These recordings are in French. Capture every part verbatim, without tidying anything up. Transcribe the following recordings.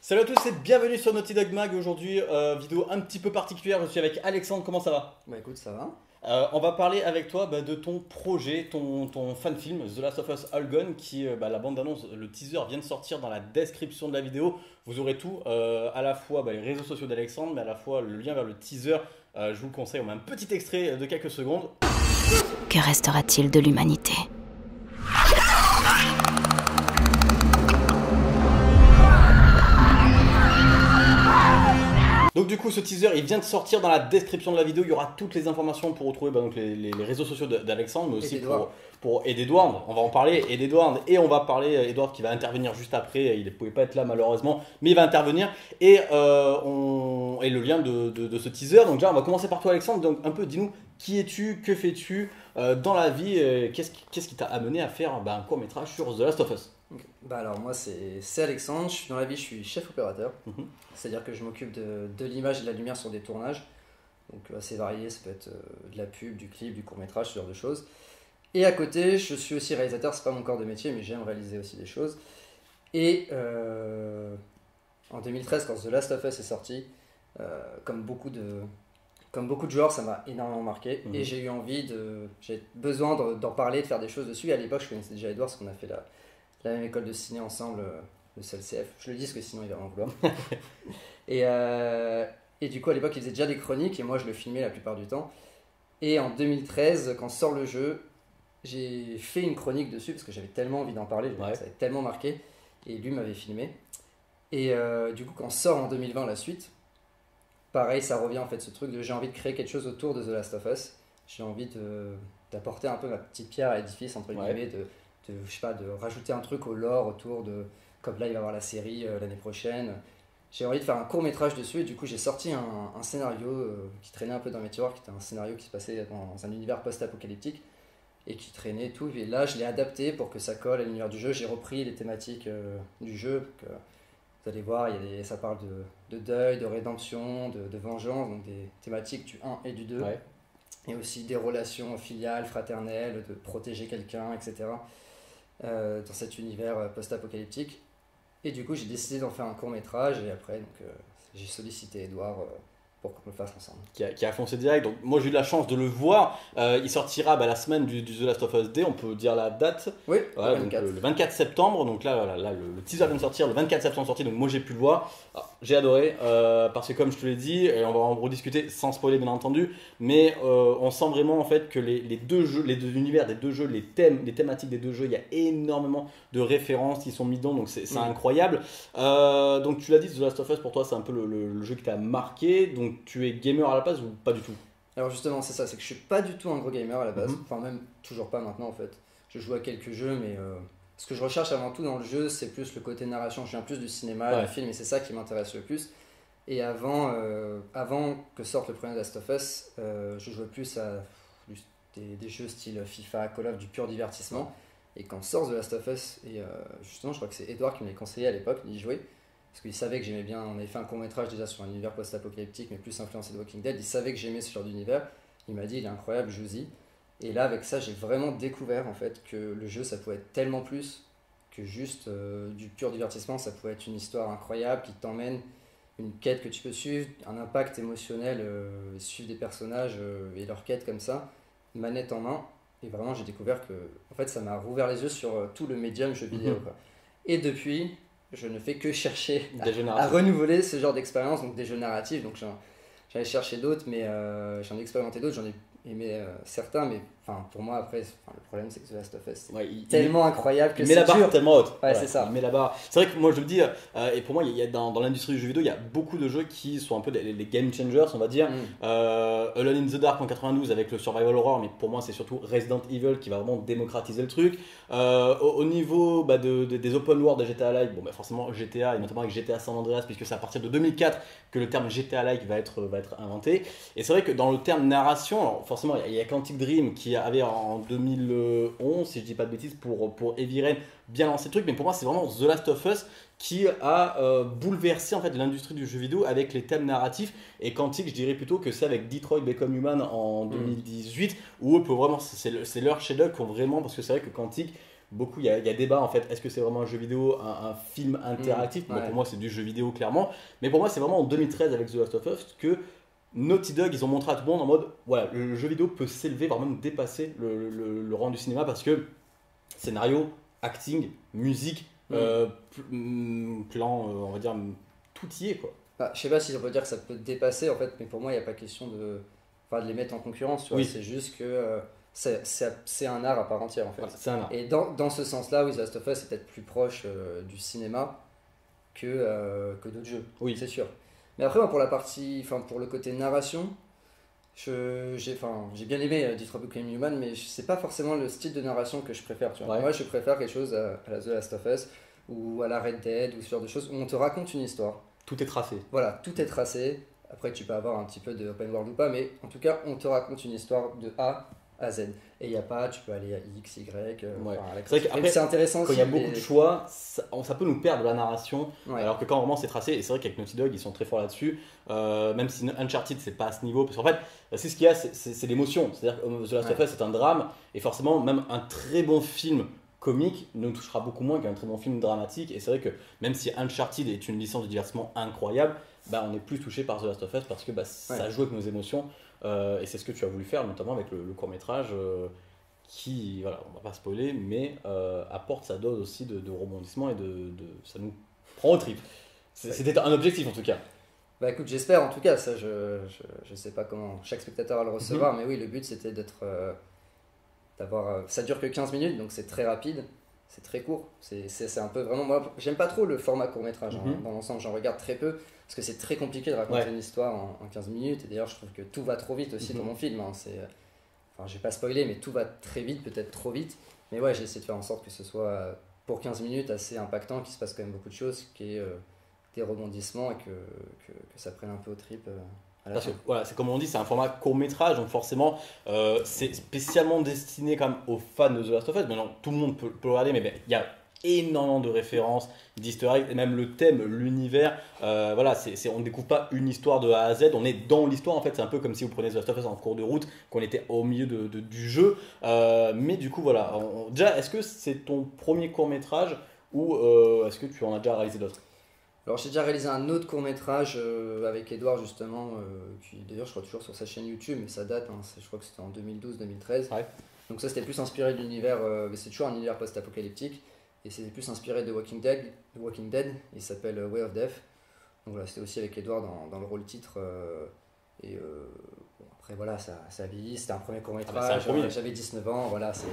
Salut à tous et bienvenue sur Naughty Dog Mag. Aujourd'hui, euh, vidéo un petit peu particulière. Je suis avec Alexandre. Comment ça va? Bah écoute, ça va. Euh, on va parler avec toi bah, de ton projet, ton, ton fan film The Last of Us All Gone, qui euh, bah, la bande annonce, le teaser vient de sortir dans la description de la vidéo. Vous aurez tout, euh, à la fois bah, les réseaux sociaux d'Alexandre, mais à la fois le lien vers le teaser. Euh, je vous le conseille, on met un petit extrait de quelques secondes. Que restera-t-il de l'humanité ? Donc du coup ce teaser il vient de sortir. Dans la description de la vidéo il y aura toutes les informations pour retrouver bah, donc les, les, les réseaux sociaux d'Alexandre, mais aussi pour, pour et d'Edward. On va en parler, et d'Edward, et on va parler Edward qui va intervenir juste après. Il ne pouvait pas être là malheureusement, mais il va intervenir, et, euh, on, et le lien de, de, de ce teaser. Donc déjà on va commencer par toi Alexandre. Donc un peu dis-nous, qui es-tu, que fais-tu euh, dans la vie, euh, qu'est-ce qui qu'est-ce qui t'a amené à faire bah, un court métrage sur The Last of Us? Okay. Bah alors moi c'est Alexandre, je suis dans la vie, je suis chef opérateur, mm-hmm. C'est-à-dire que je m'occupe de, de l'image et de la lumière sur des tournages, donc assez varié, ça peut être euh, de la pub, du clip, du court-métrage, ce genre de choses. Et à côté, je suis aussi réalisateur, c'est pas mon corps de métier, mais j'aime réaliser aussi des choses. Et euh, en deux mille treize, quand The Last of Us est sorti, euh, comme beaucoup de... Comme beaucoup de joueurs, ça m'a énormément marqué, mmh. Et j'ai eu envie de... J'ai besoin d'en parler, de faire des choses dessus. Et à l'époque, je connaissais déjà Edouard, parce qu'on a fait la, la même école de ciné ensemble, le C L C F. Je le dis parce que sinon il va m'en vouloir. et, euh, et du coup, à l'époque, il faisait déjà des chroniques, et moi, je le filmais la plupart du temps. Et en deux mille treize, quand sort le jeu, j'ai fait une chronique dessus, parce que j'avais tellement envie d'en parler, ouais. Ça avait tellement marqué, et lui m'avait filmé. Et euh, du coup, quand sort en deux mille vingt la suite, pareil, ça revient en fait, ce truc de j'ai envie de créer quelque chose autour de The Last of Us. J'ai envie d'apporter un peu ma petite pierre à l'édifice, entre guillemets, ouais. de, de, je sais pas, de rajouter un truc au lore autour de... Comme là, il va y avoir la série euh, l'année prochaine. J'ai envie de faire un court-métrage dessus, et du coup, j'ai sorti un, un scénario euh, qui traînait un peu dans mes tiroirs, qui était un scénario qui se passait dans un univers post-apocalyptique, et qui traînait tout. Et là, je l'ai adapté pour que ça colle à l'univers du jeu. J'ai repris les thématiques euh, du jeu, que, vous allez voir, il y a des, ça parle de, de deuil, de rédemption, de, de vengeance, donc des thématiques du un et du deux, ouais. Et aussi des relations filiales, fraternelles, de protéger quelqu'un, et cetera. Euh, dans cet univers post-apocalyptique. Et du coup, j'ai décidé d'en faire un court-métrage, et après, donc, euh, j'ai sollicité Edouard euh, pour qu'on le fasse ensemble. Qui a, qui a foncé direct. Donc moi j'ai eu la chance de le voir. Euh, il sortira bah, la semaine du, du The Last of Us Day, on peut dire la date. Oui, voilà, le, vingt-quatre. Donc, euh, le vingt-quatre septembre. Donc là, là, là le, le teaser vient de sortir, le vingt-quatre septembre sorti, donc moi j'ai pu le voir. J'ai adoré, euh, parce que comme je te l'ai dit, et on va en rediscuter sans spoiler bien entendu, mais euh, on sent vraiment en fait que les, les deux jeux, les deux univers des deux jeux, les thèmes, les thématiques des deux jeux, il y a énormément de références qui sont mis dedans, donc c'est mmh. incroyable. Euh, donc tu l'as dit, The Last of Us pour toi c'est un peu le, le, le jeu qui t'a marqué, donc tu es gamer à la base ou pas du tout? Alors justement c'est ça, c'est que je suis pas du tout un gros gamer à la base, mmh. Enfin même toujours pas maintenant en fait. Je joue à quelques jeux, mais euh, ce que je recherche avant tout dans le jeu c'est plus le côté narration. Je viens plus du cinéma, ouais. Du film, et c'est ça qui m'intéresse le plus. Et avant, euh, avant que sorte le premier Last of Us, euh, je jouais plus à des, des jeux style FIFA, Call of, du pur divertissement. Ouais. Et quand sort The Last of Us, et euh, justement je crois que c'est Edouard qui me l'a conseillé à l'époque d'y jouer, parce qu'il savait que j'aimais bien. On avait fait un court métrage déjà sur un univers post-apocalyptique, mais plus influencé de Walking Dead. Il savait que j'aimais ce genre d'univers. Il m'a dit il est incroyable, joue-y. Et là avec ça j'ai vraiment découvert en fait que le jeu ça pouvait être tellement plus que juste euh, du pur divertissement. Ça pouvait être une histoire incroyable qui t'emmène, une quête que tu peux suivre, un impact émotionnel, euh, suivre des personnages euh, et leur quête comme ça, manette en main. Et vraiment j'ai découvert que en fait ça m'a rouvert les yeux sur euh, tout le médium jeu vidéo, quoi. Et depuis je ne fais que chercher à, à renouveler ce genre d'expérience, donc des jeux narratifs. Donc j'en ai cherché d'autres, mais euh, j'en ai expérimenté d'autres, j'en ai aimé euh, certains, mais enfin pour moi après le problème c'est que The Last of Us c'est ouais, tellement il, incroyable que c'est dur. Il met la barre tellement haute. Ouais, ouais, c'est ça. Il met la barre. C'est vrai que moi je le dis, euh, et pour moi il y a dans, dans l'industrie du jeu vidéo il y a beaucoup de jeux qui sont un peu des, les game changers on va dire. Mm. Euh, Alone in the Dark en quatre-vingt-douze avec le survival horror, mais pour moi c'est surtout Resident Evil qui va vraiment démocratiser le truc. Euh, au, au niveau bah, de, de, des open world de G T A-like, bon bah forcément G T A et notamment avec G T A San Andreas, puisque c'est à partir de deux mille quatre que le terme G T A-like va être, va être inventé. Et c'est vrai que dans le terme narration, alors forcément il y a Quantic Dream qui avait en deux mille onze, si je dis pas de bêtises, pour, pour Heavy Rain bien lancé le truc, mais pour moi c'est vraiment The Last of Us qui a euh, bouleversé en fait l'industrie du jeu vidéo avec les thèmes narratifs. Et Quantic, je dirais plutôt que c'est avec Detroit Become Human en deux mille dix-huit, mmh. où eux, vraiment, c'est leur chef-d'œuvre qu'on vraiment, parce que c'est vrai que Quantic, beaucoup, il y, a, il y a débat en fait, est-ce que c'est vraiment un jeu vidéo, un, un film interactif? Mmh, Bon, ouais. pour moi c'est du jeu vidéo clairement, mais pour moi c'est vraiment en deux mille treize avec The Last of Us que Naughty Dog, ils ont montré à tout le monde en mode, voilà, le, le jeu vidéo peut s'élever, voire même dépasser le, le, le rang du cinéma parce que scénario, acting, musique, Mmh. euh, pl- plan, euh, on va dire, tout y est quoi. Bah, je sais pas si on peut dire que ça peut dépasser en fait, mais pour moi il n'y a pas question de, enfin, de les mettre en concurrence, tu vois. Oui. C'est juste que euh, c'est c'est- c'est un art à part entière en fait. Voilà, c'est un art. Et dans, dans ce sens-là, oui, The Last of Us est peut-être plus proche euh, du cinéma que, euh, que d'autres jeux, Oui. c'est sûr. Mais après, moi, pour la partie, enfin pour le côté narration, je- j'ai enfin, j'ai bien aimé euh, Detroit Become Human, mais je- c'est pas forcément le style de narration que je préfère, tu vois. Ouais. Moi, je préfère quelque chose à, à la The Last of Us ou à la Red Dead ou ce genre de choses où on te raconte une histoire. Tout est tracé. Voilà, tout est tracé. Après, tu peux avoir un petit peu de open world ou pas, mais en tout cas, on te raconte une histoire de A à Z. Et il n'y a pas, tu peux aller à X, Y. euh, Ouais. enfin, à la- C'est vrai qu'après, Même si c'est intéressant Quand il y a aussi, beaucoup mais- de choix, ça, ça peut nous perdre la narration, Ouais. alors que quand vraiment c'est tracé, et c'est vrai qu'avec Naughty Dog ils sont très forts là-dessus, euh, même si Uncharted c'est pas à ce niveau, parce qu'en fait, c'est ce qu'il y a, c'est- c'est c'est l'émotion. C'est-à-dire que euh, The Last of Ouais. Us c'est un drame, et forcément, même un très bon film comique nous touchera beaucoup moins qu'un très bon film dramatique, et c'est vrai que même si Uncharted est une licence de divertissement incroyable, bah, on est plus touché par The Last of Us parce que bah, ça Ouais. joue avec nos émotions, euh, et c'est ce que tu as voulu faire, notamment avec le, le court-métrage. euh, qui, voilà, on va pas spoiler, mais euh, apporte sa dose aussi de, de rebondissement et de, de- ça nous prend au trip. C'est- C'était un objectif en tout cas. Bah écoute, j'espère en tout cas, ça je, je, je sais pas comment chaque spectateur va le recevoir, Mhm. mais oui, le but c'était d'être. euh, d'avoir. euh, ça dure que quinze minutes, donc c'est très rapide, c'est très court. C'est c'est- c'est un peu vraiment. Moi, j'aime pas trop le format court-métrage, hein, Mhm. dans l'ensemble, j'en regarde très peu, parce que c'est très compliqué de raconter Ouais. une histoire en, en quinze minutes, et d'ailleurs, je trouve que tout va trop vite aussi Mhm. dans mon film. hein, c'est, euh, enfin, je vais pas spoiler, mais tout va très vite, peut-être trop vite. Mais ouais, j'ai essayé de faire en sorte que ce soit euh, pour quinze minutes assez impactant, qu'il se passe quand même beaucoup de choses, qu'il y ait euh, des rebondissements et que, que, que ça prenne un peu au trip euh, à la Parce que fin. voilà, c'est comme on dit, c'est un format court métrage, donc forcément euh, c'est spécialement destiné quand même aux fans de The Last of Us. Maintenant, tout le monde peut, peut le regarder, mais ben, il y a énormément de références, d'easter eggs, et même le thème, l'univers. euh, voilà, c'est, c'est- on ne découvre pas une histoire de A à Z, on est dans l'histoire en fait. C'est un peu comme si vous prenez The Last of Us en cours de route, qu'on était au milieu de, de- du jeu. Euh, mais du coup, voilà. On- on- déjà, est-ce que c'est ton premier court métrage ou euh, est-ce que tu en as déjà réalisé d'autres? Alors j'ai déjà réalisé un autre court métrage avec Edouard justement, euh, qui d'ailleurs je crois toujours sur sa chaîne YouTube, mais ça date, hein, c'est- je crois que c'était en deux mille douze deux mille treize. Ouais. Donc ça c'était plus inspiré de l'univers, euh, mais c'est toujours un univers post-apocalyptique, et c'était plus inspiré de Walking Dead, de Walking Dead. Il s'appelle euh, Way of Death. Donc voilà, c'était aussi avec Edouard dans, dans le rôle titre. euh, et euh, bon, après voilà, ça, ça vieillit, c'était un premier court Ah bah, métrage, c'est un premier. j'avais dix-neuf ans, voilà, c'est...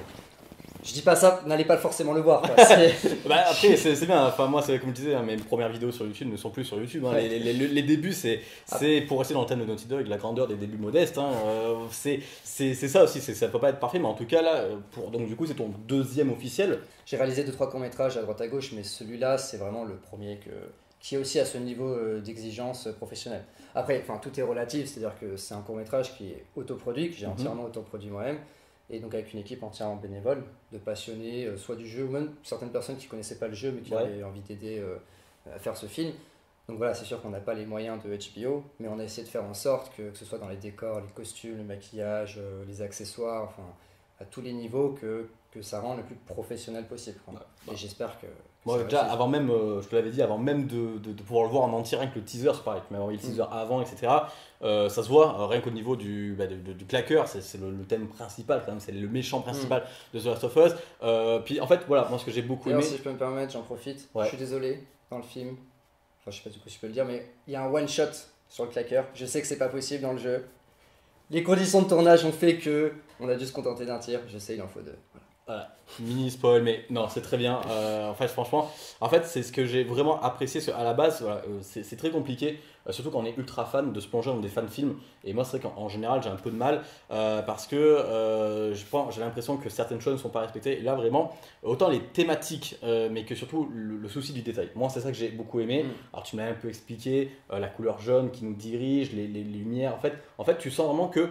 Je dis pas ça, n'allez pas forcément le voir, quoi. C'est- Bah, après, c'est c'est bien. Enfin, moi, c'est comme je disais, hein, mes premières vidéos sur YouTube ne sont plus sur YouTube. hein. Ouais. Les, les- les- les débuts, c'est c'est pour rester dans le thème de Naughty Dog, la grandeur des débuts modestes. hein. Euh, c'est c'est- c'est ça aussi. c'est- Ça peut pas être parfait, mais en tout cas, là, euh, pour, donc du coup, c'est ton deuxième officiel. J'ai réalisé deux trois courts métrages à droite à gauche, mais celui-là c'est vraiment le premier que, qui est aussi à ce niveau euh, d'exigence euh, professionnelle. Après, enfin tout est relatif, c'est-à-dire que c'est un court métrage qui est autoproduit, que j'ai Mhm. entièrement autoproduit moi-même, et donc avec une équipe entièrement bénévole, de passionnés, euh, soit du jeu, ou même certaines personnes qui connaissaient pas le jeu mais qui Ouais. avaient envie d'aider euh, à faire ce film. Donc voilà, c'est sûr qu'on n'a pas les moyens de H B O, mais on a essayé de faire en sorte que, que ce soit dans les décors, les costumes, le maquillage, euh, les accessoires, enfin à tous les niveaux, que, que ça rend le plus professionnel possible. quoi. Ouais, bah. Et j'espère que. que Moi, ça déjà, réussit. avant même, euh, je te l'avais dit, avant même de, de- de pouvoir le voir en entier, rien que le teaser, c'est pareil, tu m'avais envoyé le teaser avant, et cetera. euh, ça se voit, euh, rien qu'au niveau du, bah, de- de- du claqueur, c'est c'est le, le thème principal, quand même, c'est le méchant principal de The Last of Us. Euh, puis en fait, voilà, moi ce que j'ai beaucoup aimé. D'ailleurs, si je peux me permettre, j'en profite. Ouais. Je suis désolé, dans le film, enfin je sais pas du coup si je peux le dire, mais il y a un one shot sur le claqueur. Je sais que c'est pas possible dans le jeu. Les conditions de tournage ont fait que on a dû se contenter d'un tir. Je sais, il en faut deux. Voilà. Voilà, mini spoil, mais non, c'est très bien. Euh, en fait, franchement, en fait, c'est ce que j'ai vraiment apprécié. parce que À la base, voilà, euh, c'est c'est très compliqué, euh, surtout quand on est ultra fan, de se plonger dans des fan films. Et moi, c'est vrai qu'en en général, j'ai un peu de mal euh, parce que euh, je pense- j'ai l'impression que certaines choses ne sont pas respectées. Et là, vraiment, autant les thématiques, euh, mais que surtout le, le souci du détail. Moi, c'est ça que j'ai beaucoup aimé. Mm. Alors, tu m'as un peu expliqué euh, la couleur jaune qui nous dirige, les, les- les lumières. En fait, en fait, tu sens vraiment que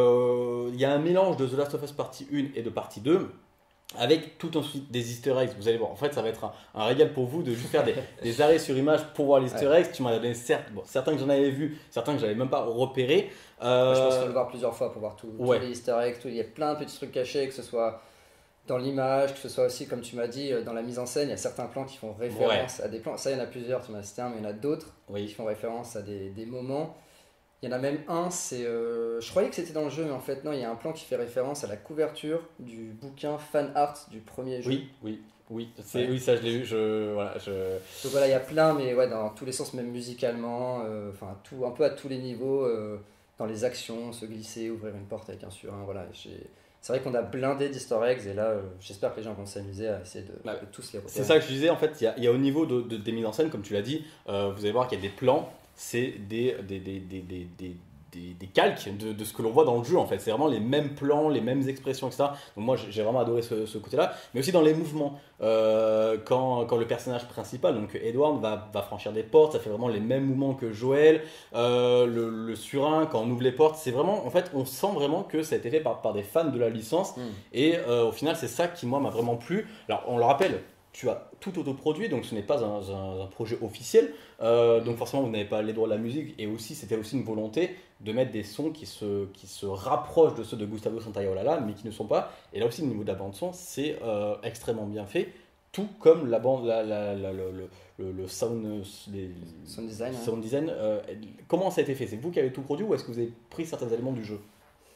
euh, il y a un mélange de The Last of Us partie un et de partie deux. Avec tout ensuite des easter eggs, vous allez voir, en fait ça va être un, un régal pour vous de juste faire des, des arrêts sur image pour voir les easter eggs. Tu m'en as donné certes, bon, certains que j'en avais vu, certains que j'avais même pas repérés. Euh, Je pense qu'il faut le voir plusieurs fois pour voir tout, ouais. tous les easter eggs. Tout. Il y a plein de petits trucs cachés, que ce soit dans l'image, que ce soit aussi, comme tu m'as dit, dans la mise en scène, il y a certains plans qui font référence ouais. à des plans. Ça, il y en a plusieurs, tu m'as cité un, mais il y en a d'autres oui. qui font référence à des, des moments. Il y en a même un, c'est. Euh, je croyais que c'était dans le jeu, mais en fait, non, il y a un plan qui fait référence à la couverture du bouquin fan art du premier jeu. Oui, oui. Oui, c'est, ouais. oui, ça je l'ai vu. Je, voilà, je... Donc voilà, il y a plein, mais ouais, dans tous les sens, même musicalement, euh, enfin, tout, un peu à tous les niveaux, euh, dans les actions, se glisser, ouvrir une porte avec un surin. Voilà, j'ai... C'est vrai qu'on a blindé d'easter eggs, et là, euh, j'espère que les gens vont s'amuser à essayer de, ouais. de tous les repérer. C'est ça que je disais, en fait, il y, y a au niveau de, de, des mises en scène, comme tu l'as dit, euh, vous allez voir qu'il y a des plans, c'est des. des, des, des, des, des Des, des calques de, de ce que l'on voit dans le jeu en fait, c'est vraiment les mêmes plans, les mêmes expressions, et cetera. Donc moi j'ai vraiment adoré ce, ce côté-là, mais aussi dans les mouvements. Euh, quand, quand le personnage principal, donc Edward, va, va franchir des portes, ça fait vraiment les mêmes mouvements que Joël. Euh, le, le surin, quand on ouvre les portes, c'est vraiment, en fait, on sent vraiment que ça a été fait par, par des fans de la licence. Mm. Et euh, au final, c'est ça qui moi m'a vraiment plu. Alors on le rappelle, tu as tout autoproduit, donc ce n'est pas un, un, un projet officiel, euh, donc forcément vous n'avez pas les droits de la musique, et aussi c'était aussi une volonté de mettre des sons qui se, qui se rapprochent de ceux de Gustavo Santaolalla, mais qui ne sont pas, et là aussi au niveau de la bande son, c'est euh, extrêmement bien fait, tout comme la bande, la, la, la, le, le, le sound, les, sound design. Sound design euh, comment ça a été fait? C'est vous qui avez tout produit, ou est-ce que vous avez pris certains éléments du jeu?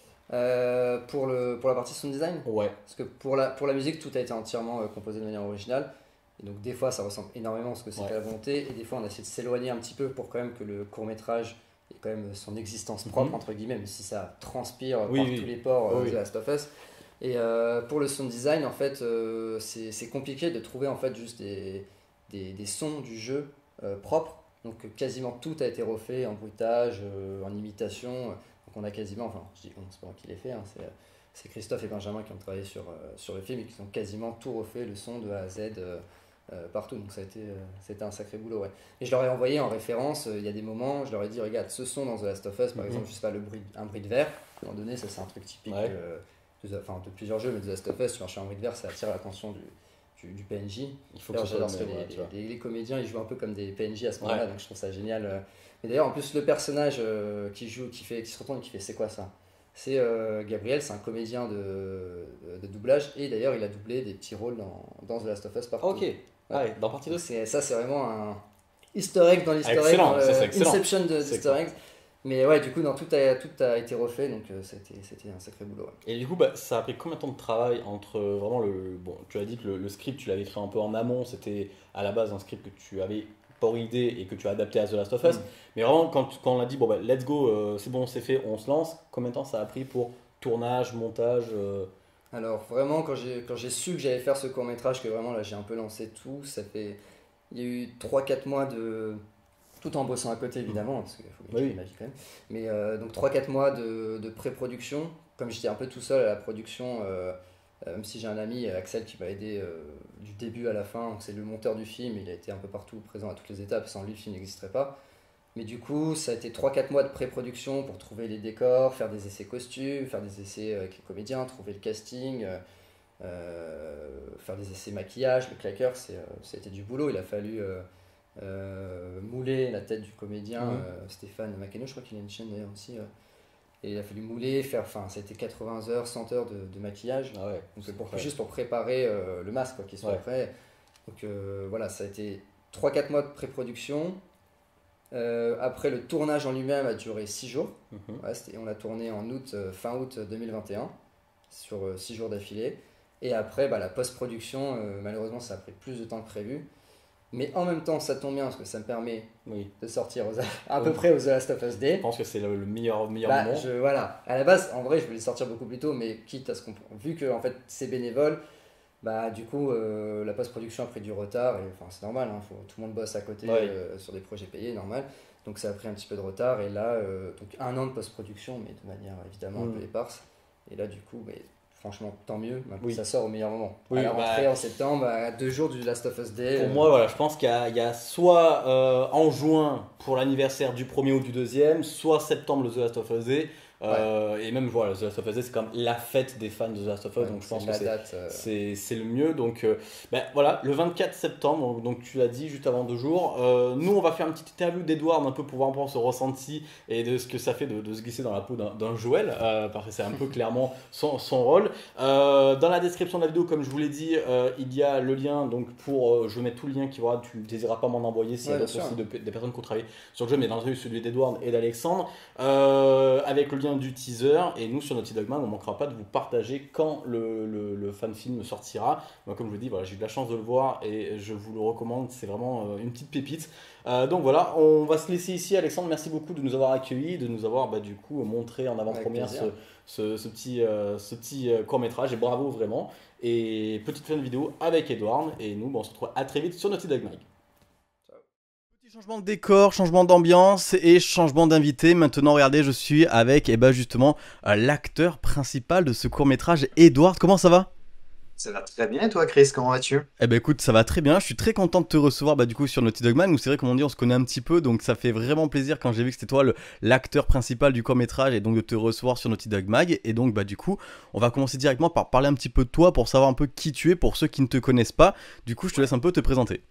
Euh, pour, le, pour la partie sound design, ouais. Parce que pour la, pour la musique, tout a été entièrement euh, composé de manière originale. Et donc des fois ça ressemble énormément parce que c'était ouais. la volonté. Et des fois on a essayé de s'éloigner un petit peu pour quand même que le court-métrage ait quand même son existence propre, mm-hmm. entre guillemets, même si ça transpire oui, par oui. tous les pores euh, oui. de Last of Us. Et euh, pour le sound design, en fait, euh, c'est, c'est compliqué de trouver en fait juste des, des, des sons du jeu euh, propres. Donc quasiment tout a été refait en bruitage, euh, en imitation. Donc on a quasiment, enfin je dis on, c'est pas moi qui l'ai fait, hein, c'est, c'est Christophe et Benjamin qui ont travaillé sur, euh, sur le film et qui ont quasiment tout refait, le son de A à Z euh, euh, partout. Donc ça a été, euh, c'était un sacré boulot. Ouais. Et je leur ai envoyé en référence, il euh, y a des moments, je leur ai dit regarde ce son dans The Last of Us, par mm-hmm. exemple, je sais pas, le bruit, un bruit de verre. À un moment donné, ça c'est un truc typique ouais. euh, de, enfin, de plusieurs jeux, mais The Last of Us, tu marches un bruit de verre, ça attire l'attention du, du, du P N J. Il faut que j'adore parce que les, ouais, les, les, les comédiens ils jouent un peu comme des P N J à ce moment-là, ouais. donc je trouve ça génial. Mais d'ailleurs, en plus, le personnage euh, qui joue, qui, fait, qui se retourne et qui fait c'est quoi ça? C'est euh, Gabriel, c'est un comédien de, de doublage, et d'ailleurs il a doublé des petits rôles dans, dans The Last of Us partout. Ok, ouais. Ah ouais, dans partie deux. C'est, ça c'est vraiment un easter egg dans l'easter egg, dans Inception de l'easter egg. Mais ouais, du coup, non, tout, a, tout a été refait, donc euh, c'était, c'était un sacré boulot. Ouais. Et du coup, bah, ça a pris combien de temps de travail entre euh, vraiment le. Bon, tu as dit que le, le script, tu l'avais écrit un peu en amont, c'était à la base un script que tu avais pour idée et que tu as adapté à The Last of Us. Mm. Mais vraiment, quand, quand on a dit, bon, bah, let's go, euh, c'est bon, c'est fait, on se lance, combien de temps ça a pris pour tournage, montage euh... Alors, vraiment, quand j'ai, quand j'ai su que j'allais faire ce court-métrage, que vraiment là j'ai un peu lancé tout, ça fait. Il y a eu trois quatre mois de. Tout en bossant à côté évidemment, parce qu'il faut bien oui. ma vie quand même. Mais euh, donc trois quatre mois de, de pré-production. Comme j'étais un peu tout seul à la production, euh, euh, même si j'ai un ami, Axel, qui m'a aidé euh, du début à la fin. Donc c'est le monteur du film, il a été un peu partout présent à toutes les étapes, sans lui le film n'existerait pas. Mais du coup, ça a été trois quatre mois de pré-production pour trouver les décors, faire des essais costumes, faire des essais avec les comédiens, trouver le casting, euh, faire des essais maquillage, le claqueur, c'est, euh, ça a été du boulot. Il a fallu... Euh, Euh, mouler la tête du comédien mmh. euh, Stéphane Makeno, je crois qu'il a une chaîne d'ailleurs aussi euh, et il a fallu mouler, faire, enfin c'était quatre-vingts heures, cent heures de, de maquillage ah ouais, donc pour, juste pour préparer euh, le masque quoi, qu'il soit ouais. prêt. Donc euh, voilà, ça a été trois quatre mois de pré-production. Euh, après le tournage en lui-même a duré six jours. Mmh. Ouais, c'était, on a tourné en août, euh, fin août deux mille vingt et un sur six euh, jours d'affilée, et après bah, la post-production euh, malheureusement ça a pris plus de temps que prévu. Mais en même temps, ça tombe bien parce que ça me permet oui. de sortir aux, à oui. peu près aux The Last of Us Day. Je pense que c'est le, le meilleur, meilleur bah, moment. Je, voilà. À la base, en vrai, je voulais sortir beaucoup plus tôt, mais quitte à ce qu'on. Vu que en fait, c'est bénévole, bah, du coup, euh, la post-production a pris du retard. Et, enfin, c'est normal, hein, faut, tout le monde bosse à côté ouais. euh, sur des projets payés, normal. Donc ça a pris un petit peu de retard. Et là, euh, donc un an de post-production, mais de manière évidemment mmh. un peu éparse. Et là, du coup, bah, franchement, tant mieux, oui. ça sort au meilleur moment. Oui, à la rentrée bah, en septembre, à deux jours du Last of Us Day. Pour euh... moi, voilà, je pense qu'il y a, il y a soit euh, en juin pour l'anniversaire du premier ou du deuxième, soit septembre le The Last of Us Day. Euh, ouais. Et même voilà, The Last of Us, c'est quand même la fête des fans de The Last of Us, ouais, donc je pense que c'est, euh... c'est, c'est le mieux. Donc euh, ben, voilà, le vingt-quatre septembre, donc tu l'as dit juste avant deux jours, euh, nous on va faire une petite interview d'Edward un peu pour voir un peu ce ressenti et de ce que ça fait de, de se glisser dans la peau d'un, d'un Joël, euh, parce que c'est un peu clairement son, son rôle. Euh, dans la description de la vidéo, comme je vous l'ai dit, euh, il y a le lien donc pour, euh, je vais mettre tout le lien qui voilà, tu ne désireras pas m'en envoyer s'il y a ouais, d'autres aussi de, des personnes qui ont travaillé sur le jeu, mais dans le jeu celui d'Edward et d'Alexandre, euh, avec le lien du teaser. Et nous sur Naughty Dog Mag, on ne manquera pas de vous partager quand le, le, le fan film sortira. Moi, comme je vous dis, voilà, j'ai eu de la chance de le voir et je vous le recommande, c'est vraiment euh, une petite pépite. Euh, donc voilà, on va se laisser ici. Alexandre, merci beaucoup de nous avoir accueillis, de nous avoir bah, du coup montré en avant-première ce, ce, ce petit, euh, ce petit euh, court-métrage, et bravo vraiment. Et petite fin de vidéo avec Edward, et nous, bon, on se retrouve à très vite sur Naughty Dog Mag. Petit changement de décor, changement d'ambiance et changement d'invité. Maintenant, regardez, je suis avec eh ben, justement euh, l'acteur principal de ce court-métrage, Edward. Comment ça va ? Ça va très bien et toi Chris, comment vas-tu ? Eh ben écoute, ça va très bien, je suis très content de te recevoir bah, du coup sur Naughty Dog Man, où c'est vrai comme on dit on se connaît un petit peu, donc ça fait vraiment plaisir quand j'ai vu que c'était toi le, l'acteur principal du court-métrage et donc de te recevoir sur Naughty Dog Mag. Et donc bah du coup on va commencer directement par parler un petit peu de toi pour savoir un peu qui tu es pour ceux qui ne te connaissent pas. Du coup je te laisse un peu te présenter.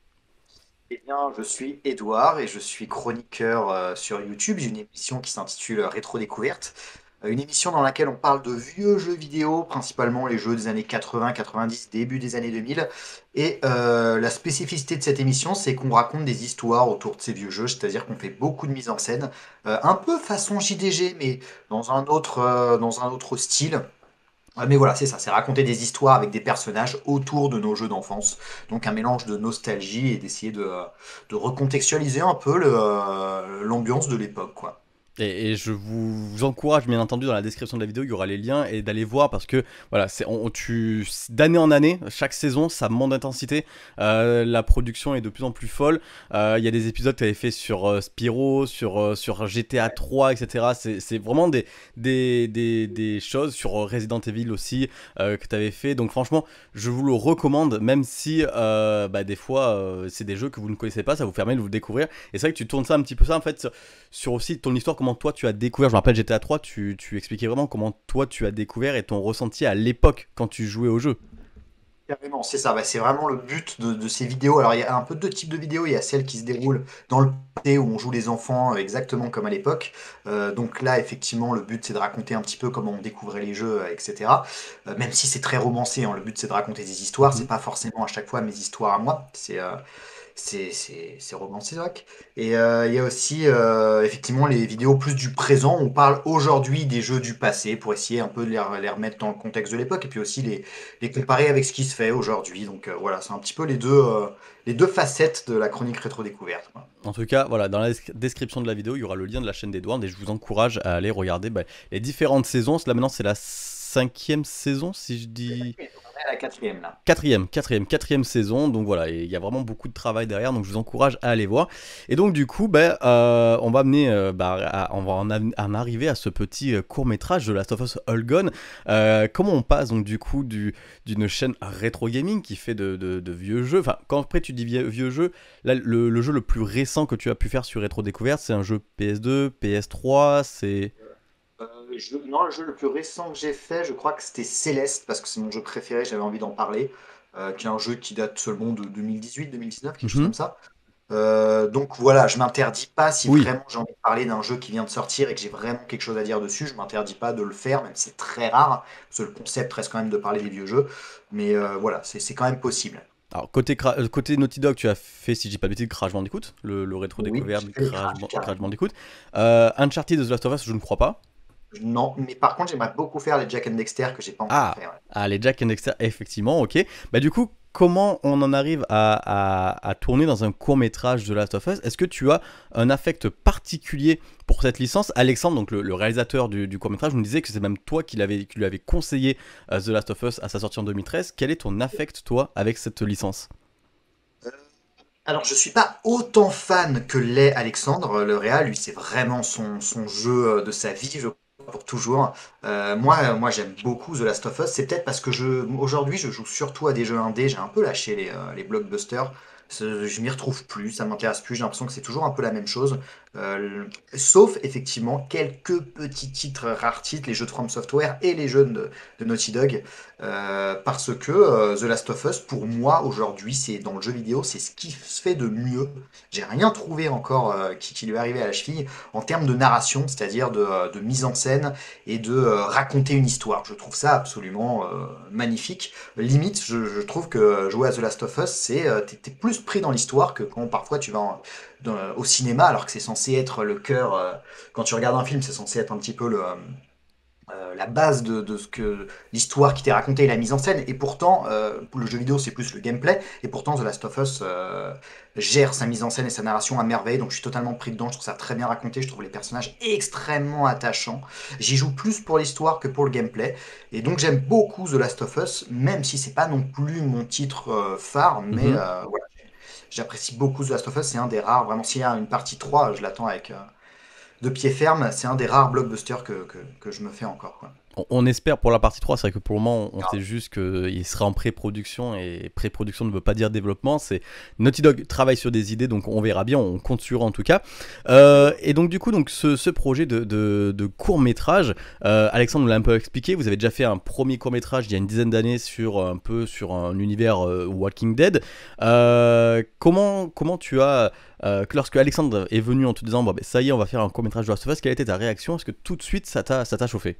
Eh bien je suis Edouard et je suis chroniqueur euh, sur YouTube d'une émission qui s'intitule Rétro Découverte. Une émission dans laquelle on parle de vieux jeux vidéo, principalement les jeux des années quatre-vingts, quatre-vingt-dix, début des années deux mille. Et euh, la spécificité de cette émission, c'est qu'on raconte des histoires autour de ces vieux jeux, c'est-à-dire qu'on fait beaucoup de mise en scène, euh, un peu façon J D G, mais dans un autre, euh, dans un autre style. Euh, mais voilà, c'est ça, c'est raconter des histoires avec des personnages autour de nos jeux d'enfance. Donc un mélange de nostalgie et d'essayer de, de recontextualiser un peu le, euh, l'ambiance de l'époque, quoi. Et, et je vous encourage bien entendu dans la description de la vidéo, il y aura les liens et d'aller voir parce que voilà, c'est, on, tu, d'année en année, chaque saison, ça monte d'intensité. Euh, la production est de plus en plus folle. Euh, il y a des épisodes que tu avais fait sur euh, Spyro, sur, euh, sur G T A trois, et cetera. C'est, c'est vraiment des, des, des, des choses sur Resident Evil aussi euh, que tu avais fait. Donc franchement, je vous le recommande, même si euh, bah, des fois euh, c'est des jeux que vous ne connaissez pas, ça vous permet de vous découvrir. Et c'est vrai que tu tournes ça un petit peu ça en fait sur, sur aussi ton histoire, comment toi tu as découvert. Je me rappelle G T A trois, tu, tu expliquais vraiment comment toi tu as découvert et ton ressenti à l'époque quand tu jouais au jeu. Carrément, c'est ça, bah, c'est vraiment le but de, de ces vidéos. Alors il y a un peu deux types de vidéos, il y a celles qui se déroulent dans le passé où on joue les enfants euh, exactement comme à l'époque. Euh, donc là effectivement le but c'est de raconter un petit peu comment on découvrait les jeux, euh, et cetera. Euh, même si c'est très romancé, hein, le but c'est de raconter des histoires, c'est pas forcément à chaque fois mes histoires à moi, c'est... Euh, c'est, c'est, c'est romancé, Zach. Et euh, il y a aussi euh, effectivement les vidéos plus du présent. On parle aujourd'hui des jeux du passé pour essayer un peu de les, les remettre dans le contexte de l'époque et puis aussi les, les comparer avec ce qui se fait aujourd'hui. Donc euh, voilà, c'est un petit peu les deux, euh, les deux facettes de la chronique rétro-découverte, quoi. En tout cas, voilà, dans la description de la vidéo, il y aura le lien de la chaîne d'Edward et je vous encourage à aller regarder bah, les différentes saisons. Là maintenant, c'est la cinquième saison, si je dis... La quatrième là. Quatrième, quatrième, quatrième saison, donc voilà, il y a vraiment beaucoup de travail derrière, donc je vous encourage à aller voir. Et donc du coup, bah, euh, on va amener, euh, bah, à, on va en, en arriver à ce petit euh, court métrage de Last of Us All Gone. Euh, comment on passe donc du coup du, d'une chaîne rétro gaming qui fait de, de, de vieux jeux, enfin quand après tu dis vieux, vieux jeux, là le, le jeu le plus récent que tu as pu faire sur Rétro Découverte, c'est un jeu P S deux, P S trois, c'est... Euh, je- non, le jeu le plus récent que j'ai fait, je crois que c'était Céleste, parce que c'est mon jeu préféré, j'avais envie d'en parler, euh, qui est un jeu qui date seulement de deux mille dix-huit, deux mille dix-neuf, quelque chose Mhm. comme ça. Euh, donc voilà, je m'interdis pas, si Oui. vraiment j'ai envie de parler d'un jeu qui vient de sortir et que j'ai vraiment quelque chose à dire dessus, je m'interdis pas de le faire, même si c'est très rare, parce que le concept reste quand même de parler des vieux jeux, mais euh, voilà, c'est c'est quand même possible. Alors côté, cra- euh, côté Naughty Dog, tu as fait, si je dis pas de bêtises, Crash Bandicoot, le, le rétro Oui, découverte j'ai fait les Crash, Crash, Ban- carrément. Crash Bandicoot. Euh, Uncharted de The Last of Us, je ne crois pas. Non, mais par contre, j'aimerais beaucoup faire les Jack and Dexter que j'ai pas encore Ah, fait. Ouais. ah, les Jack and Dexter, effectivement, ok. Bah du coup, comment on en arrive à, à, à tourner dans un court métrage de Last of Us? Est-ce que tu as un affect particulier pour cette licence? Alexandre, donc le, le réalisateur du, du court métrage, nous disait que c'est même toi qui, l'avais, qui lui avais conseillé euh, The Last of Us à sa sortie en deux mille treize. Quel est ton affect, toi, avec cette licence? Euh, Alors, je suis pas autant fan que l'est Alexandre, le Real. Lui, c'est vraiment son, son jeu euh, de sa vie, je crois, pour toujours. Euh, moi, euh, moi j'aime beaucoup The Last of Us. C'est peut-être parce que je, aujourd'hui, je joue surtout à des jeux indés. J'ai un peu lâché les, euh, les blockbusters. Ce- Je m'y retrouve plus, ça m'intéresse plus, j'ai l'impression que c'est toujours un peu la même chose. Euh, Sauf effectivement quelques petits titres, rares titres, les jeux de From Software et les jeux de, de Naughty Dog. Euh, parce que euh, The Last of Us, pour moi, aujourd'hui, c'est dans le jeu vidéo, c'est ce qui se fait de mieux. J'ai rien trouvé encore euh, qui, qui lui est arrivé à la cheville en termes de narration, c'est-à-dire de, euh, de mise en scène et de euh, raconter une histoire. Je trouve ça absolument euh, magnifique. Limite, je, je trouve que jouer à The Last of Us, c'est euh, t'es, t'es plus pris dans l'histoire que quand parfois tu vas en- dans- au cinéma, alors que c'est censé être le cœur. Euh, quand tu regardes un film, c'est censé être un petit peu le, euh, euh, la base de, de ce que l'histoire qui t'est racontée et la mise en scène. Et pourtant, euh, pour le jeu vidéo, c'est plus le gameplay. Et pourtant, The Last of Us euh, gère sa mise en scène et sa narration à merveille. Donc, je suis totalement pris dedans. Je trouve ça très bien raconté. Je trouve les personnages extrêmement attachants. J'y joue plus pour l'histoire que pour le gameplay. Et donc, j'aime beaucoup The Last of Us, même si c'est pas non plus mon titre euh, phare. Mais Mhm. euh, voilà, j'apprécie beaucoup The Last of Us. C'est un des rares. Vraiment, s'il y a une partie trois, je l'attends avec. Euh, de pied ferme, c'est un des rares blockbusters que, que, que je me fais encore, quoi. On, on espère pour la partie trois, c'est vrai que pour le moment, on, on sait juste qu'il sera en pré-production, et pré-production ne veut pas dire développement. C'est Naughty Dog travaille sur des idées, donc on verra bien, on compte sur eux en tout cas. Euh, et donc, du coup, donc, ce, ce projet de, de, de court-métrage, euh, Alexandre nous l'a un peu expliqué. Vous avez déjà fait un premier court-métrage il y a une dizaine d'années sur un peu sur un univers euh, Walking Dead. Euh, comment, comment tu as. Euh, que lorsque Alexandre est venu en te disant bon, ben, ça y est, on va faire un court-métrage de Last of Us, quelle était ta réaction? Est-ce que tout de suite ça t'a ça t'a chauffé?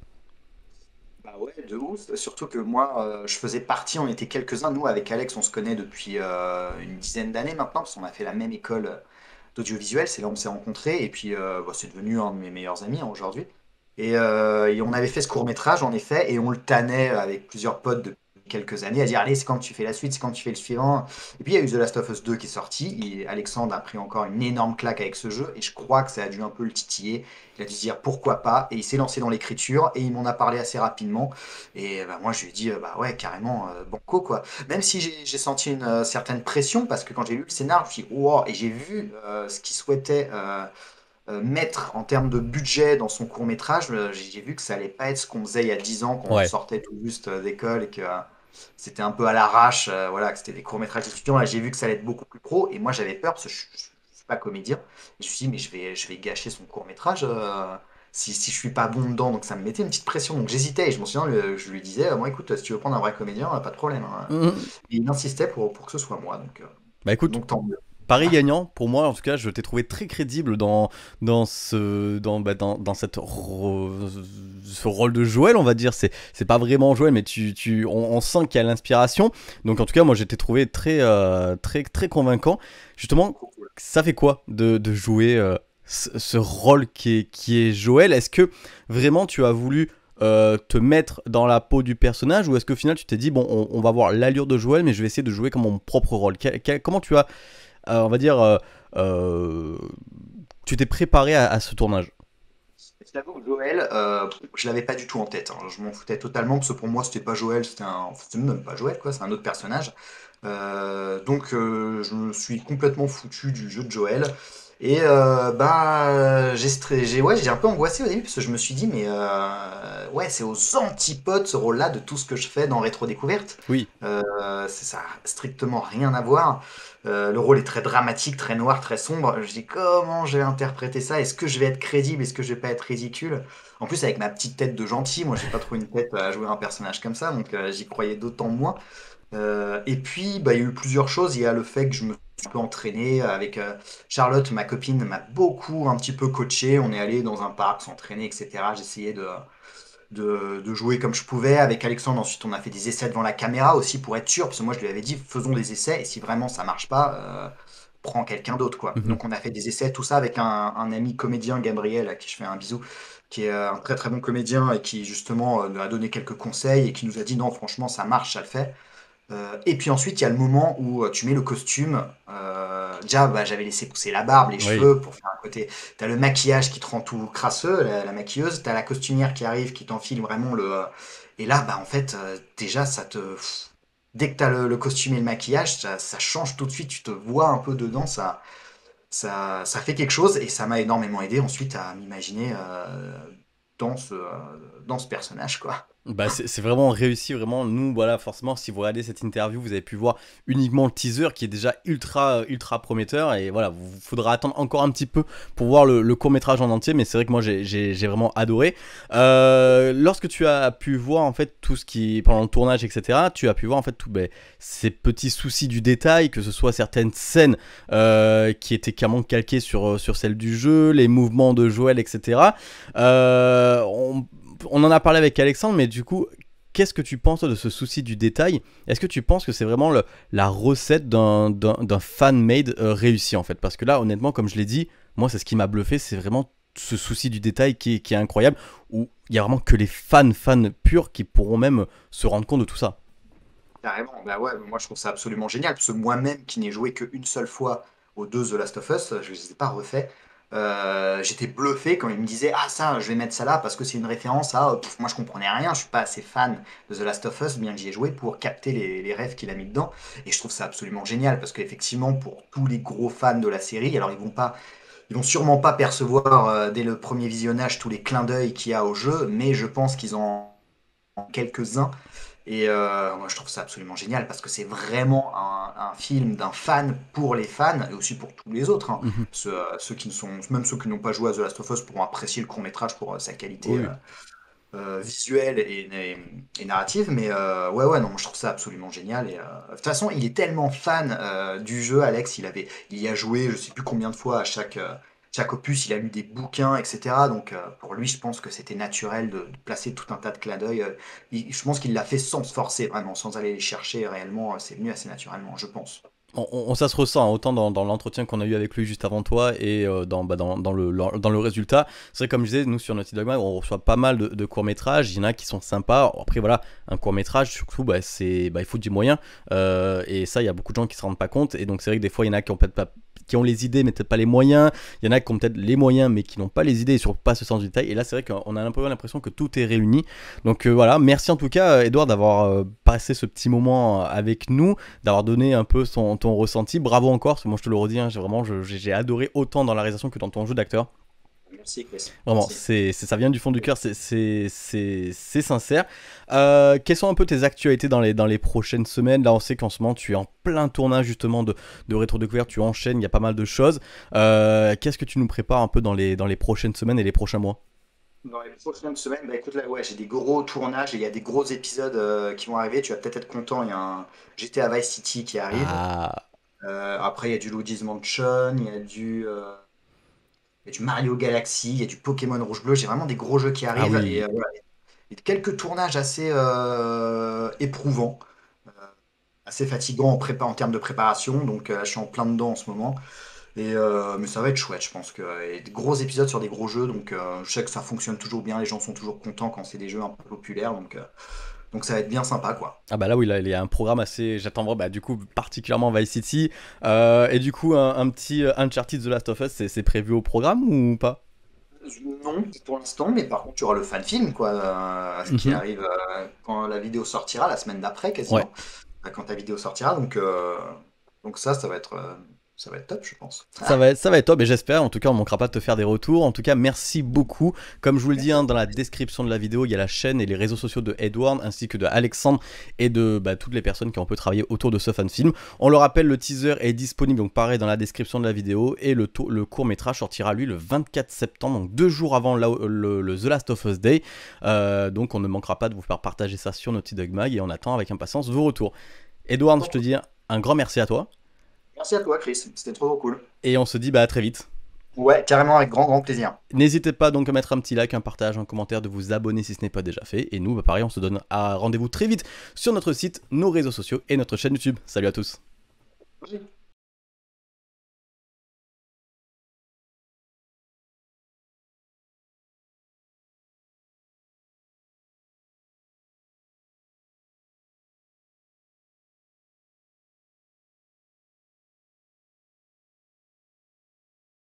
Bah ouais, de ouf. Surtout que moi, euh, je faisais partie, on était quelques-uns. Nous, avec Alex, on se connaît depuis euh, une dizaine d'années maintenant, parce qu'on a fait la même école euh, d'audiovisuel. C'est là où on s'est rencontrés. Et puis, euh, bah, c'est devenu un de mes meilleurs amis hein, aujourd'hui. Et, euh, et on avait fait ce court-métrage, en effet, et on le tannait avec plusieurs potes depuis quelques années à dire, allez, c'est quand tu fais la suite, c'est quand tu fais le suivant. Et puis, il y a eu The Last of Us deux qui est sorti. Et Alexandre a pris encore une énorme claque avec ce jeu. Et je crois que ça a dû un peu le titiller. Il a dû se dire pourquoi pas, et il s'est lancé dans l'écriture, et il m'en a parlé assez rapidement. Et bah, moi, je lui ai dit, euh, bah ouais, carrément, euh, banco, quoi. Même si j'ai j'ai senti une euh, certaine pression, parce que quand j'ai lu le scénar, je me suis dit, wow, et j'ai vu euh, ce qu'il souhaitait euh, euh, mettre en termes de budget dans son court-métrage, euh, j'ai j'ai vu que ça allait pas être ce qu'on faisait il y a dix ans, quand on Ouais. sortait tout juste euh, d'école, et que euh, c'était un peu à l'arrache, euh, voilà, que c'était des courts-métrages étudiants. Là, j'ai vu que ça allait être beaucoup plus pro, et moi, j'avais peur, parce que je, je, je suis pas comédien. Et je me suis dit, mais je vais, je vais gâcher son court-métrage euh, si, si je suis pas bon dedans. Donc ça me mettait une petite pression. Donc j'hésitais, et je m'en souviens, le- je lui disais, moi, écoute, si tu veux prendre un vrai comédien, euh, pas de problème, hein. Mhm. Et il insistait pour, pour que ce soit moi, donc, euh, Bah écoute, donc tant mieux. Paris gagnant, pour moi en tout cas, je t'ai trouvé très crédible dans, dans, ce, dans, bah, dans, dans cette ro- ce rôle de Joël, on va dire. C'est, c'est pas vraiment Joël, mais tu, tu, on, on sent qu'il y a l'inspiration. Donc en tout cas, moi j'ai été trouvé très, euh, très, très convaincant. Justement, ça fait quoi de, de jouer euh, ce, ce rôle qui est, qui est Joël? Est-ce que vraiment tu as voulu euh, te mettre dans la peau du personnage, ou est-ce qu'au final tu t'es dit, bon, on, on va voir l'allure de Joël, mais je vais essayer de jouer comme mon propre rôle? Quel- quel- comment tu as euh, on va dire, euh, euh, tu t'es préparé à, à ce tournage? Je t'avoue que Joël, euh, je l'avais pas du tout en tête, hein. Je m'en foutais totalement parce que pour moi c'était pas Joël, c'était un, enfin, c'était même pas Joël quoi, c'est un autre personnage. Euh, donc euh, je me suis complètement foutu du jeu de Joël. Et euh, bah j'ai stre- j'ai ouais, j'ai un peu angoissé au début parce que je me suis dit mais euh, ouais, c'est aux antipodes ce rôle-là de tout ce que je fais dans Rétro Découverte. Oui. Euh, c'est ça a strictement rien à voir. Euh, le rôle est très dramatique, très noir, très sombre. Je dis comment je vais interpréter ça? Est-ce que je vais être crédible? Est-ce que je vais pas être ridicule? En plus avec ma petite tête de gentil, moi j'ai pas trop une tête à jouer un personnage comme ça, donc euh, j'y croyais d'autant moins. Euh, et puis, bah, il y a eu plusieurs choses. Il y a le fait que je me suis un peu entraîné avec euh, Charlotte, ma copine, m'a beaucoup un petit peu coaché. On est allé dans un parc s'entraîner, et cetera. J'essayais de, de, de jouer comme je pouvais. Avec Alexandre, ensuite, on a fait des essais devant la caméra aussi pour être sûr. Parce que moi, je lui avais dit, faisons des essais. Et si vraiment ça marche pas, euh, prends quelqu'un d'autre, quoi. Mhm. Donc, on a fait des essais, tout ça avec un, un ami comédien, Gabriel, à qui je fais un bisou, qui est euh, un très très bon comédien et qui justement euh, nous a donné quelques conseils et qui nous a dit non, franchement, ça marche, ça le fait. Euh, et puis ensuite, il y a le moment où euh, tu mets le costume. Euh, déjà, bah, j'avais laissé pousser la barbe, les Oui. cheveux pour faire un côté. T'as le maquillage qui te rend tout crasseux, la, la maquilleuse. T'as la costumière qui arrive, qui t'enfile vraiment le. euh, Et là, bah en fait, euh, déjà, ça te. pff, Dès que t'as le, le costume et le maquillage, ça, ça change tout de suite. Tu te vois un peu dedans, ça, ça, ça fait quelque chose et ça m'a énormément aidé ensuite à m'imaginer euh, dans ce, euh, dans ce personnage, quoi. Bah c'est vraiment réussi, vraiment. Nous, voilà, forcément, si vous regardez cette interview, vous avez pu voir uniquement le teaser qui est déjà ultra, ultra prometteur. Et voilà, vous faudra attendre encore un petit peu pour voir le, le court-métrage en entier. Mais c'est vrai que moi, j'ai vraiment adoré. Euh, lorsque tu as pu voir, en fait, tout ce qui, pendant le tournage, et cetera, tu as pu voir, en fait, tous bah, ces petits soucis du détail, que ce soit certaines scènes euh, qui étaient carrément calquées sur, sur celles du jeu, les mouvements de Joël, et cetera. Euh, on, On en a parlé avec Alexandre, mais du coup, qu'est-ce que tu penses de ce souci du détail? Est-ce que tu penses que c'est vraiment le, la recette d'un fan-made euh, réussi en fait? Parce que là, honnêtement, comme je l'ai dit, moi, c'est ce qui m'a bluffé, c'est vraiment ce souci du détail qui est, qui est incroyable, où il n'y a vraiment que les fans, fans purs qui pourront même se rendre compte de tout ça. Carrément, bah ouais, moi je trouve ça absolument génial, parce que moi-même qui n'ai joué qu'une seule fois aux deux The Last of Us, je ne les ai pas refaits. Euh, j'étais bluffé quand il me disait ah ça je vais mettre ça là parce que c'est une référence à pff, moi je comprenais rien, je suis pas assez fan de The Last of Us bien que j'y ai joué pour capter les, les rêves qu'il a mis dedans et je trouve ça absolument génial parce qu'effectivement pour tous les gros fans de la série, alors ils vont pas ils vont sûrement pas percevoir euh, dès le premier visionnage tous les clins d'œil qu'il y a au jeu, mais je pense qu'ils en ont quelques-uns et euh, moi je trouve ça absolument génial parce que c'est vraiment un, un film d'un fan pour les fans et aussi pour tous les autres, hein. Mhm. Ceux, euh, ceux qui ne sont, même ceux qui n'ont pas joué à The Last of Us pourront apprécier le court métrage pour euh, sa qualité Oui. euh, euh, visuelle et, et- et narrative. Mais euh, ouais, ouais, non, moi, je trouve ça absolument génial. Et, euh, de toute façon, il est tellement fan euh, du jeu, Alex. Il avait, il y a joué, je sais plus combien de fois à chaque, euh, chaque opus. Il a lu des bouquins, et cetera. Donc euh, pour lui, je pense que c'était naturel de, de placer tout un tas de clins d'œil. Euh, il- je pense qu'il l'a fait sans se forcer, vraiment, sans aller les chercher réellement. euh, C'est venu assez naturellement, je pense. On, on- ça se ressent, hein, autant dans, dans l'entretien qu'on a eu avec lui juste avant toi et euh, dans, bah, dans, dans, le, dans le résultat. C'est vrai, comme je disais, nous sur Naughty Dog Mag, on reçoit pas mal de, de courts-métrages. Il y en a qui sont sympas. Après, voilà, un court-métrage, surtout, bah, c'est, bah, il faut du moyen. Euh, et ça, il y a beaucoup de gens qui se rendent pas compte. Et donc, c'est vrai que des fois, il y en a qui ont peut-être pas, qui ont les idées, mais peut-être pas les moyens. Il y en a qui ont peut-être les moyens, mais qui n'ont pas les idées et surtout pas ce sens du détail. Et là, c'est vrai qu'on a un peu l'impression que tout est réuni. Donc, euh, voilà, merci en tout cas, Edouard, d'avoir euh, passé ce petit moment avec nous, d'avoir donné un peu son, ton ressenti. Bravo encore, parce que moi je te le redis, hein, j'ai vraiment je- j'ai adoré autant dans la réalisation que dans ton jeu d'acteur. Merci, Chris. Vraiment, Merci. c'est c'est- ça vient du fond du cœur, c'est c'est- c'est- c'est sincère. Euh, quelles sont un peu tes actualités dans les, dans les prochaines semaines? Là, on sait qu'en ce moment, tu es en plein tournage justement de, de rétro-découverte, tu enchaînes, il y a pas mal de choses. Euh, Qu'est-ce que tu nous prépares un peu dans les, dans les prochaines semaines et les prochains mois? Dans les prochaines semaines, bah écoute, là, ouais, j'ai des gros tournages et il y a des gros épisodes euh, qui vont arriver. Tu vas peut-être être content. Il y a un G T A Vice City qui arrive. Ah, Euh, après, il y a du Luigi's Mansion, il y a du, euh, il y a du Mario Galaxy, il y a du Pokémon Rouge-Bleu. J'ai vraiment des gros jeux qui ah arrivent et, oui. euh, voilà. Et quelques tournages assez euh, éprouvants, euh, assez fatigants en prépa en termes de préparation. Donc, euh, je suis en plein dedans en ce moment. Et, euh, mais ça va être chouette, je pense que. Et des gros épisodes sur des gros jeux, donc euh, je sais que ça fonctionne toujours bien, les gens sont toujours contents quand c'est des jeux un peu populaires, donc, euh, donc ça va être bien sympa, quoi. Ah bah là oui, là, il y a un programme assez, j'attends vraiment, bah, du coup particulièrement Vice City. Euh, et du coup un, un petit euh, Uncharted The Last of Us, c'est c'est prévu au programme ou pas? Non, pour l'instant, mais par contre, tu auras le fan film, quoi, euh, qui Mhm. arrive euh, quand la vidéo sortira, la semaine d'après, Ouais. quasiment, euh, quand ta vidéo sortira, donc, euh, donc ça, ça va être, euh, ça va être top, je pense. Ça va être, ça va être top et j'espère, en tout cas on ne manquera pas de te faire des retours. En tout cas merci beaucoup. Comme je vous le dis, Merci. hein, dans la description de la vidéo, il y a la chaîne et les réseaux sociaux de Edward ainsi que de Alexandre et de bah, toutes les personnes qui ont un peu travaillé autour de ce fan film. On le rappelle, le teaser est disponible donc pareil dans la description de la vidéo et le, le court métrage sortira lui le vingt-quatre septembre, donc deux jours avant la- le, le The Last of Us Day. Euh, donc on ne manquera pas de vous faire partager ça sur Naughty Dog Mag et on attend avec impatience vos retours. Edward, je te dis un grand merci à toi Merci à toi, Chris, c'était trop, trop cool. et on se dit bah, à très vite. Ouais, carrément, avec grand, grand plaisir. N'hésitez pas donc à mettre un petit like, un partage, un commentaire, de vous abonner si ce n'est pas déjà fait. Et nous, bah, pareil, on se donne à rendez-vous très vite sur notre site, nos réseaux sociaux et notre chaîne YouTube. Salut à tous. Oui.